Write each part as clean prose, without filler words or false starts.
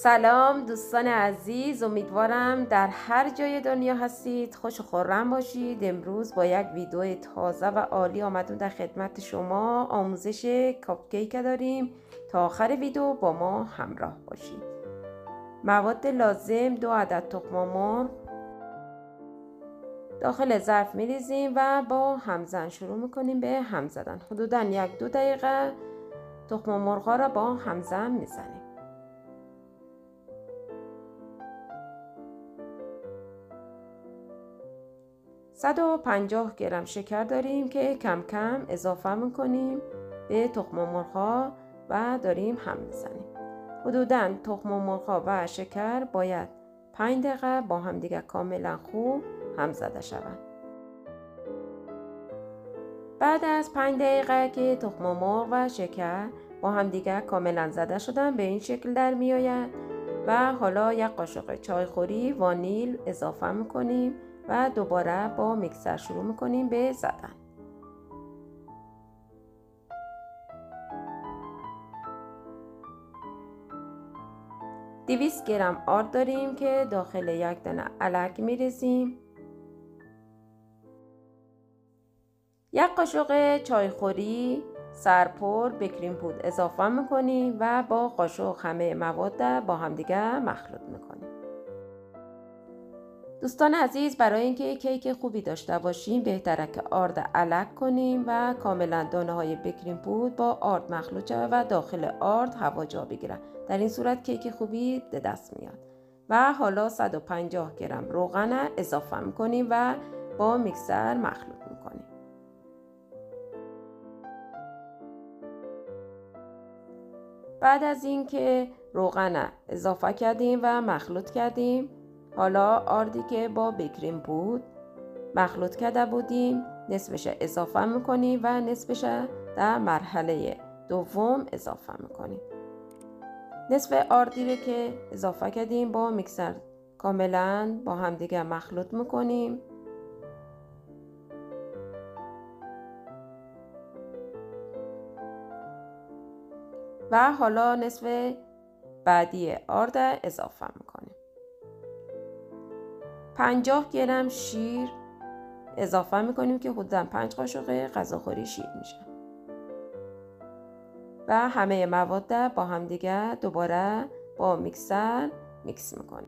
سلام دوستان عزیز، امیدوارم در هر جای دنیا هستید خوش و خرم باشید. امروز با یک ویدیو تازه و عالی آمدم در خدمت شما. آموزش کاپکیک داریم، تا آخر ویدیو با ما همراه باشید. مواد لازم: 2 عدد تخم مرغ داخل ظرف میریزیم و با همزن شروع میکنیم به هم زدن. حدوداً 1-2 دقیقه تخم مرغ ها را با همزن میزنیم. « 150 گرم شکر داریم که کم کم اضافه میکنیم به تخم مرغ ها و داریم هم میزنیم. حدوداً تخم مرغ ها و شکر باید 5 دقیقه با هم دیگه کاملا خوب هم زده شوند. بعد از 5 دقیقه که تخم مرغ و شکر با هم دیگه کاملا زده شدن، به این شکل در می آید و حالا 1 قاشق چایخوری وانیل اضافه میکنیم و دوباره با میکسر شروع میکنیم به زدن. « 200 گرم آرد داریم که داخل 1 دانه الک میریزیم. 1 قاشق چایخوری سرپر بیکینگ پودر اضافه میکنیم و با قاشق همه مواد با همدیگه مخلوط میکنیم. دوستان عزیز، برای اینکه کیک خوبی داشته باشیم بهتره که آرد الک کنیم و کاملا دانه های بیکینگ پودر با آرد مخلوط شود و داخل آرد هوا جا بگیره. در این صورت کیک خوبی به دست میاد. و حالا 150 گرم روغن اضافه میکنیم و با میکسر مخلوط میکنیم. بعد از اینکه روغن اضافه کردیم و مخلوط کردیم، حالا آردی که با بیکینگ پودر مخلوط کرده بودیم نصفش اضافه میکنیم و نصفش در مرحله دوم اضافه میکنیم. نصف آردی رو که اضافه کردیم با میکسر کاملا با همدیگه مخلوط میکنیم. و حالا نصف بعدی آرد اضافه میکنیم. 50 گرم شیر اضافه میکنیم که حدوداً 5 قاشق غذاخوری شیر میشه. و همه مواد با هم دیگه دوباره با میکسر میکس میکنیم.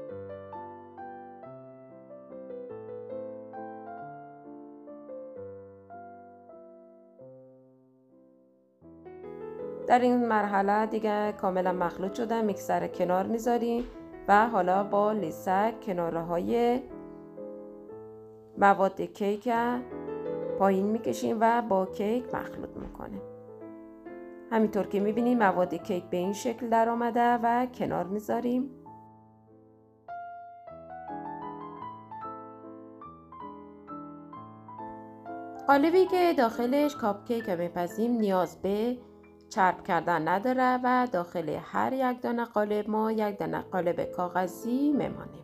در این مرحله دیگه کاملا مخلوط شده، میکسر کنار میذاریم و حالا با لیسک کناره های مواد کیک پایین میکشیم و با کیک مخلوط میکنیم. همینطور که میبینیم مواد کیک به این شکل در آمده و کنار میذاریم. قالبی که داخلش کاپ کیک میپزیم نیاز به چرب کردن نداره و داخل هر 1 دانه قالب ما 1 دانه قالب کاغذی میمانیم.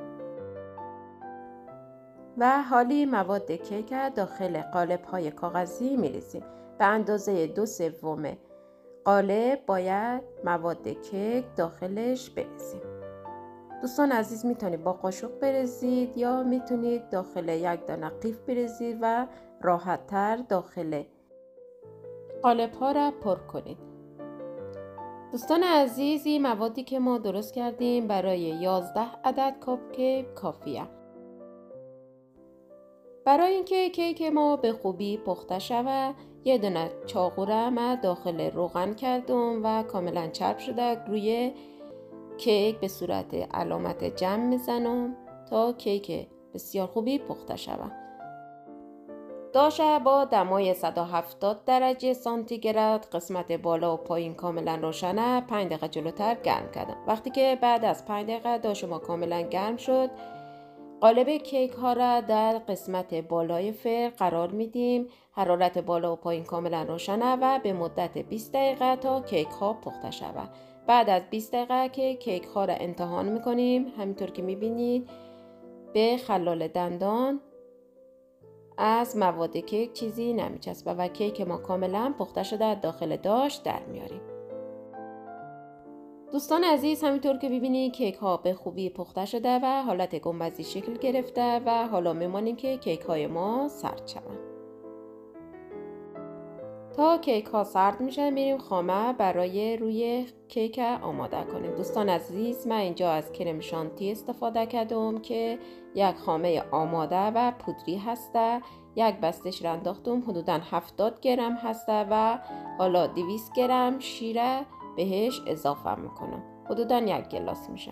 و حالی مواد کیک داخل قالب های کاغذی میریزیم. به اندازه 2/3 قالب باید مواد کیک داخلش بریزیم. دوستان عزیز، میتونید با قاشق بریزید یا میتونید داخل 1 دانه قیف بریزید و راحت تر داخل قالب ها را پر کنید. دوستان عزیز، این موادی که ما درست کردیم برای 11 عدد کاپ کیک کافیه. برای اینکه کیک ما به خوبی پخته شود 1 دونه چاقو را من داخل روغن کردم و کاملا چرب شده روی کیک به صورت علامت جمع میزنم تا کیک بسیار خوبی پخته شود. داشه با دمای 170 درجه سانتیگراد قسمت بالا و پایین کاملا روشنه 5 دقیقه جلوتر گرم کردم. وقتی که بعد از 5 دقیقه داش ما کاملا گرم شد، قالب کیک ها را در قسمت بالای فرن قرار میدیم. حرارت بالا و پایین کاملا روشنه و به مدت 20 دقیقه تا کیک ها پخته شود. بعد از 20 دقیقه که کیک ها را امتحان میکنیم، همینطور که میبینید به خلال دندان از مواد کیک چیزی نمیچسبه و کیک ما کاملا پخته شده داخل داش در میاریم. دوستان عزیز، همینطور که ببینید کیک ها به خوبی پخته شده و حالت گنبدی شکل گرفته و حالا میمانیم که کیک های ما سرد شوند. تا کیک ها سرد میشه میریم خامه برای روی کیک آماده کنیم. دوستان عزیز، من اینجا از کرم شانتی استفاده کردم که یک خامه آماده و پودری هسته. یک بستش را انداختم، حدوداً 70 گرم هسته و حالا 200 گرم شیر بهش اضافه میکنم، حدوداً 1 گلاس میشه.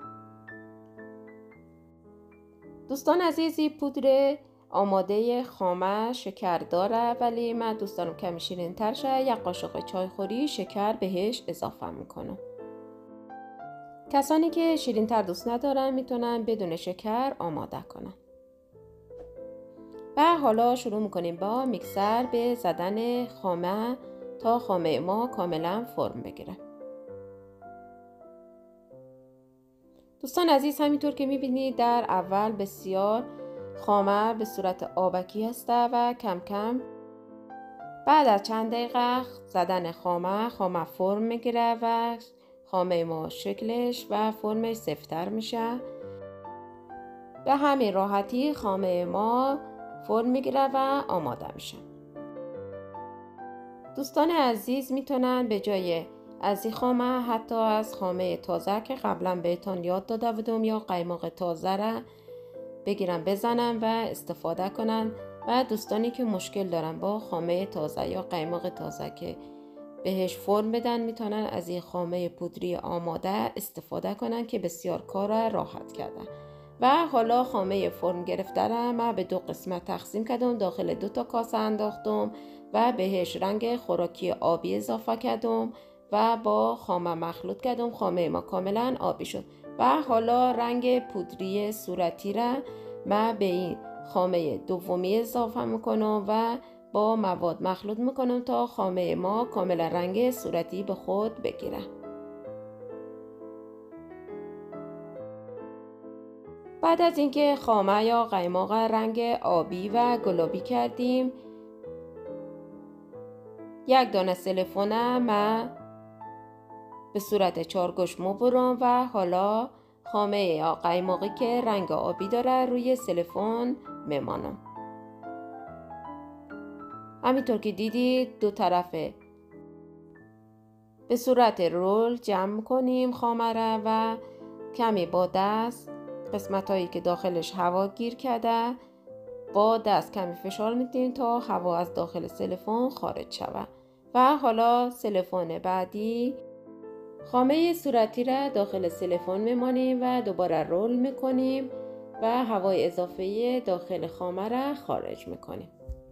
دوستان عزیزی، پودر آماده خامه شکر داره، ولی من دوست دارم کمی شیرین تر شه. 1 قاشق چایخوری شکر بهش اضافه میکنم. کسانی که شیرین تر دوست ندارن میتونن بدون شکر آماده کنن. و حالا شروع میکنیم با میکسر به زدن خامه تا خامه ما کاملا فرم بگیره. دوستان عزیز، همینطور که میبینید در اول بسیار خامه به صورت آبکی هسته و کم کم بعد از چند دقیقه زدن خامه فرم میگیره و خامه ما شکلش و فرمش سفت‌تر میشه. به همین راحتی خامه ما فرم میگیره و آماده میشه. دوستان عزیز میتونن به جای از این خامه حتی از خامه تازه که قبلا بهتون یاد داده بودم یا قیماق تازه را بگیرن بزنن و استفاده کنن. و دوستانی که مشکل دارن با خامه تازه یا قیماق تازه که بهش فرم بدن میتونن از این خامه پودری آماده استفاده کنن که بسیار کار راحت کرده. و حالا خامه فرم گرفته را من به 2 قسمت تقسیم کردم، داخل 2 تا کاسه انداختم و بهش رنگ خوراکی آبی اضافه کردم و با خامه مخلوط کردم. خامه ما کاملا آبی شد و حالا رنگ پودری صورتی را من به این خامه دومی اضافه میکنم و با مواد مخلوط میکنم تا خامه ما کاملا رنگ صورتی به خود بگیره. بعد از اینکه خامه یا قیماق رنگ آبی و گلابی کردیم، 1 دانه سیلیفون من به صورت 4 گوش میبرم و حالا خامه یا قیماقی که رنگ آبی داره روی سیلیفون میمانم. همینطور که دیدید 2 طرفه به صورت رول جمع کنیم خامه را و کمی با دست قسمت هایی که داخلش هوا گیر کرده با دست کمی فشار میدیم تا هوا از داخل سیلیفون خارج شود. و حالا سیلیفون بعدی خامه صورتی را داخل سیلیفون میمانیم و دوباره رول میکنیم و هوای اضافه داخل خامه را خارج میکنیم.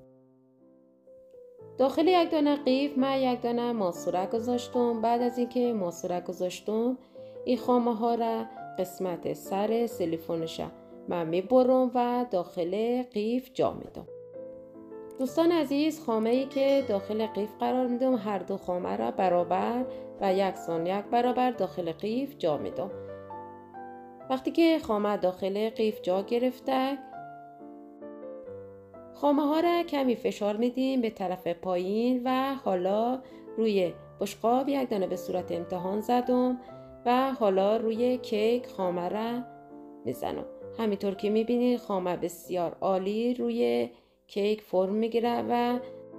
داخل 1 دانه قیف من 1 دانه ماسوره گذاشتم. بعد از اینکه ماسوره گذاشتم این خامه ها را قسمت سر سیلیفونش من میبرم و داخل قیف جا میدم. دوستان عزیز، خامه ای که داخل قیف قرار میدم هر 2 خامه را برابر و یکسان 1 برابر داخل قیف جا میدم. وقتی که خامه داخل قیف جا گرفته، خامه ها را کمی فشار میدیم به طرف پایین و حالا روی بشقاب 1 دانه به صورت امتحان زدم و حالا روی کیک خامه را میزنم. همینطور که میبینید خامه بسیار عالی روی کیک فرم میگیره و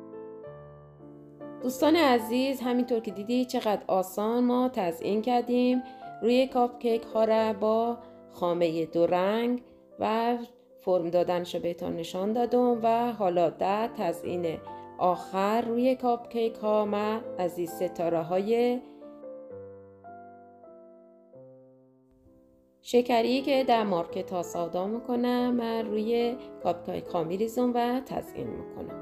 دوستان عزیز، همینطور که دیدید چقدر آسان ما تزیین کردیم روی کاپ کیک ها را با خامه 2 رنگ و فرم دادنش بهتون نشان دادم. و حالا در تزیین آخر روی کاپ کیک ها من از این ستاره های شکری که در مارکت ها سودا میکنم من روی کاپ کیک ها میریزم و تزیین میکنم.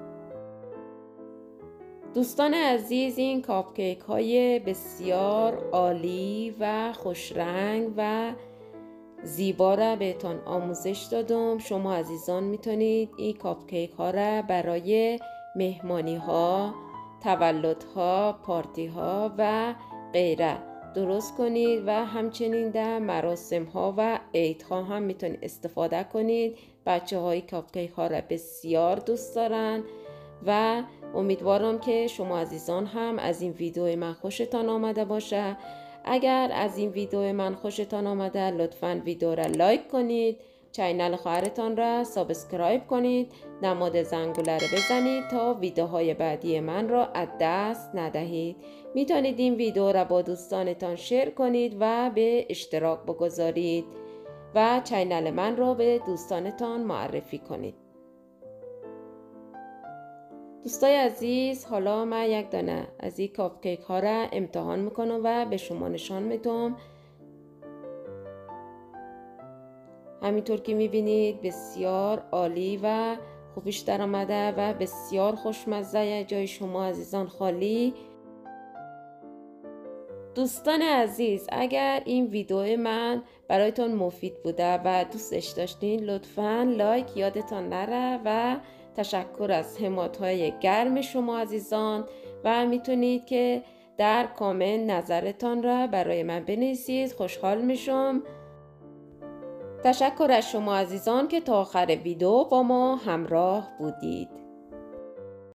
دوستان عزیز، این کاپ کیک های بسیار عالی و خوش رنگ و زیبا را بهتون آموزش دادم. شما عزیزان میتونید این کاپ کیک ها را برای مهمانی ها، تولد ها، پارتی ها و غیره درست کنید و همچنین در مراسم ها و عید ها هم میتونید استفاده کنید. بچه های کاپ کیک ها را بسیار دوست دارن و امیدوارم که شما عزیزان هم از این ویدیو من خوشتان آمده باشه. اگر از این ویدیو من خوشتان آمده لطفاً ویدیو را لایک کنید، چینل خواهرتان را سابسکرایب کنید، نماد زنگوله را بزنید تا ویدیوهای بعدی من را از دست ندهید. میتونید این ویدیو را با دوستانتان شیر کنید و به اشتراک بگذارید و چینل من را به دوستانتان معرفی کنید. دوستای عزیز، حالا من یک دانه از این کاپ کیک ها را امتحان میکنم و به شما نشان میدم. همینطور که میبینید بسیار عالی و خوبش در آمده و بسیار خوشمزه. جای شما عزیزان خالی. دوستان عزیز، اگر این ویدیو من برایتان مفید بوده و دوستش داشتین لطفاً لایک یادتان نره و تشکر از حمایت‌های گرم شما عزیزان و میتونید که در کامنت نظرتان را برای من بنویسید. خوشحال میشم. تشکر از شما عزیزان که تا آخر ویدیو با ما همراه بودید.